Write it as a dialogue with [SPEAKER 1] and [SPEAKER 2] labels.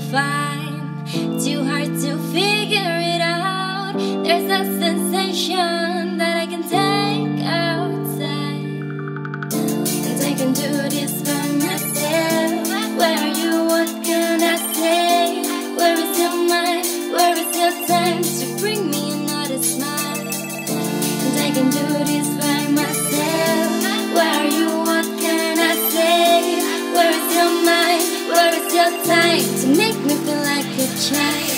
[SPEAKER 1] fine, too hard to figure it out. There's a sensation that I can take outside, and I can do this by myself. Where are you? What can I say? Where is your mind? Where is your time to bring me another smile? And I can do this by myself. Where are you? What can I say? Where is your mind? Where is your time to make me feel like a child?